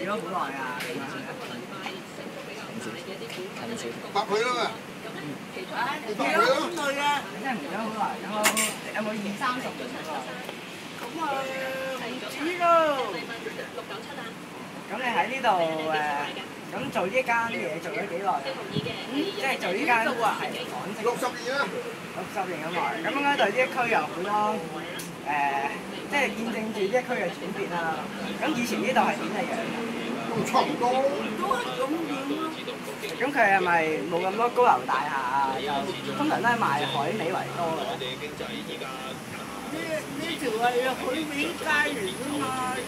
咗好耐啊？ 答佢啦嘛，你答佢啦。 真係唔咗好耐，有冇20-30年喎？咁你喺呢度咁做呢間嘢做咗幾耐啊？即係做呢間係港式 60年啦。 60年咁耐，咁應該對呢一區有好多即係見證住呢一區嘅轉變啦。咁以前呢度係點嘅樣？ 都差唔多。 咁佢係咪冇咁多高樓大廈啊？又通常都係賣海味為多嘅。 呢條係海味街嚟㗎嘛，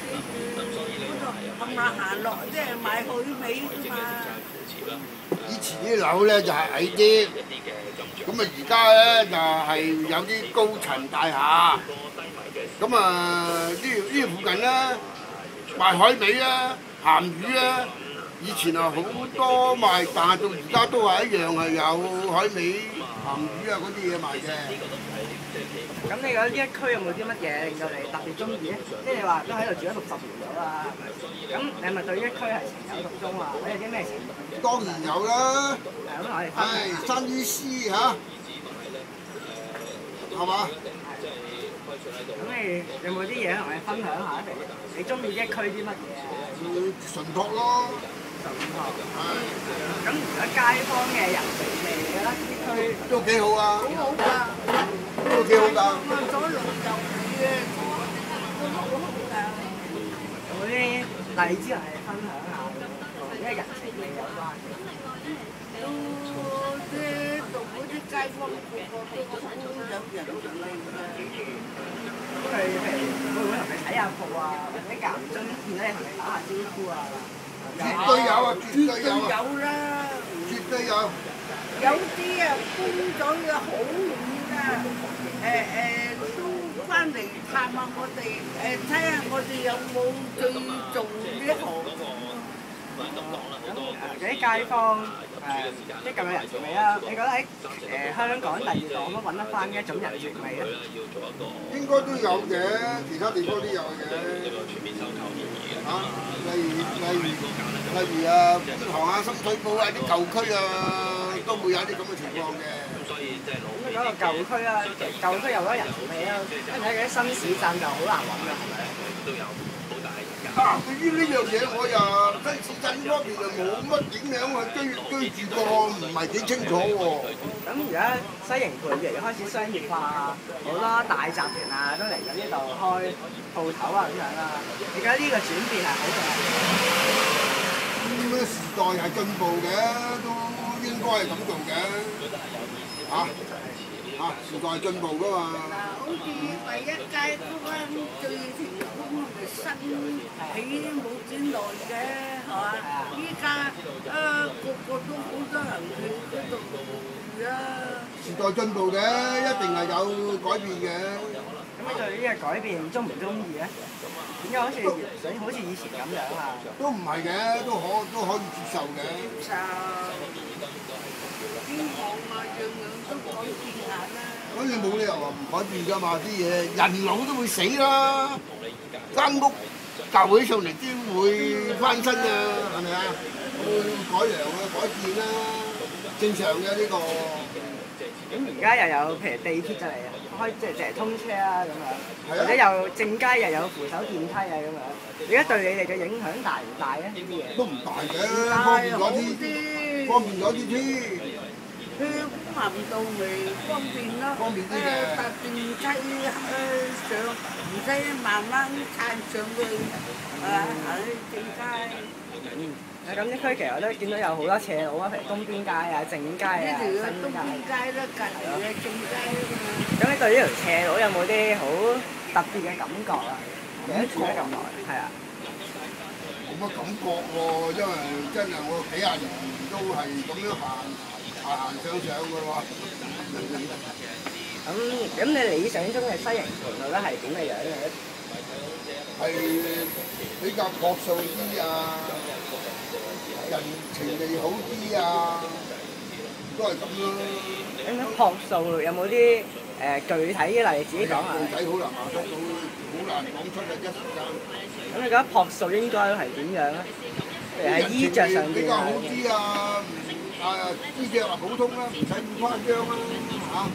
嗰度冚唪唥行落即係買海味㗎嘛。 以前啲樓咧就係矮啲，咁啊而家咧就係有啲高層大廈。咁啊呢附近咧賣海味啦、鹹魚啦，以前啊好多賣，但係到而家都係一樣係有海味、鹹魚啊嗰啲嘢賣嘅。 咁你覺得呢一區有冇啲乜嘢令到你特別中意咧？即係你話都喺度住咗60年咗啦，咁你係咪對呢一區係情有獨鍾啊？你有啲咩情？ 當然有啦。 係咁，我哋分享下。 生於斯嚇，係嘛？ 咁你有冇啲嘢同我哋分享下？譬如你中意呢一區啲乜嘢啊？ 純樸咯。 純樸。咁而家街坊嘅人情味，你覺得呢區都幾好啊！ 好㗎， 都幾好㗎。 左鄰右里嘅，都好好㗎。 有冇啲例子嚟分享下？同呢個人情味有關嘅。 都啲度嗰啲街坊個個都好有人情味㗎。 佢譬如會唔會同你睇下鋪啊？或者間唔中見到你同你打下招呼啊？ 絕對有啊！絕對有啊！ 有啦， 絕對有。 有啲啊搬咗嘅好遠啊，都翻嚟探下我哋，睇下我哋有冇最做呢行。 嗰啲街坊即係咁有人情味啦。你覺得喺香港第二度可唔可以揾得翻呢一種人情味咧？ 應該都有嘅，其他地方都有嘅。嚇，例如啊，觀塘啊、深水埗啊啲舊區啊，都會有啲咁嘅情況嘅。 咁你講到舊區啦，舊區有好多人情味啦，跟住喺嗰啲新市鎮就好難揾㗎，係咪？ 對於呢樣嘢，我又新市鎮嗰邊就冇乜點樣去居住過，唔係幾清楚喎。 咁而家西營盤越嚟越開始商業化，好多大集團啊都嚟緊呢度開鋪頭啊咁樣啦。你覺得呢個轉變係好定係唔好？ 咁時代係進步嘅，都應該係咁做嘅。時代進步㗎嘛。 好似第一屆嗰間最成功咪新起冇幾耐嘅，係嘛？依家個個都好多人去嗰度住啊。 時代進步嘅，一定係有改變嘅。 咁你對呢個改變中唔中意咧？點解好似以前咁樣啊？ 都唔係嘅，都可以接受嘅。 就希望啊，樣樣都改變下啦。 咁你冇理由話唔改變㗎嘛？啲嘢人老都會死啦，間屋舊起上嚟都會翻新啊，係咪啊？會改良啊，改變啦，正常嘅呢個。 咁而家又有譬如地鐵就嚟開即係通車啊咁樣，或者又正街又有扶手電梯啊咁樣。而家對你哋嘅影響大唔大咧？呢啲嘢都唔大嘅，方便咗啲添。 去行道咪方便咯，搭電梯上唔使慢慢撐上去，喺正街。 咁呢區其實我都見到有好多斜路啊，譬如東邊街啊、正街啊、新呢條東邊街啦，隔離嘅正街啊嘛。 咁你對呢條斜路有冇啲好特別嘅感覺啊？住咗咁耐，係啊。 冇乜感覺喎，因為真係我幾廿年都係咁樣行上嘅喎。 咁你理想中嘅西營盤覺得係點嘅樣嘅咧？ 係比較樸素啲啊，人情味好啲啊，都係咁咯。 咁樸素有冇啲具體嘅例子講下？ 具體好難話得到，好難難講出嚟一時間。 咁你覺得樸素應該係點樣咧？譬如喺衣着上邊比較好啲啊，衣着話普通啦，唔使咁誇張啦嚇。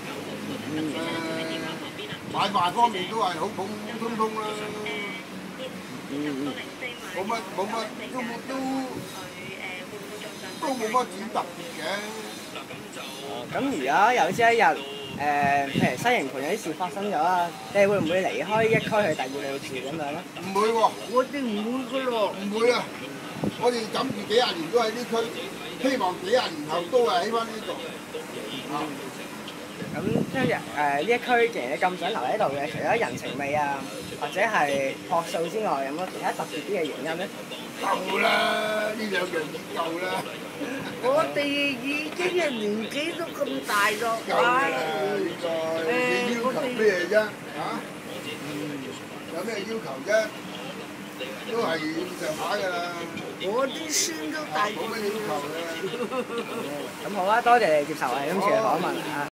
買賣方面都係好普普通通啦。冇乜都冇乜點特別嘅。 咁如果有朝一日譬如西營盤有啲事發生咗啦，你哋會唔會離開一區去第二度住咁樣咧？ 唔會喎， 我哋唔會噶咯。 唔會啊！我哋諗住幾廿年都喺呢區，希望幾廿年後都係喺翻呢度。 咁即係呢一區既然你咁想留喺度嘅，除咗人情味啊，或者係樸素之外，有冇其他特別啲嘅原因咧？ 夠啦，呢兩樣已夠啦。 我哋已經係年紀都咁大咯， 夠啦，呢個你要求咩啫？嚇？有咩要求啫？都係咁上下㗎啦。 我啲孫都大冇乜要求嘅。 咁好啦，多謝你接受我哋今次嘅訪問啊！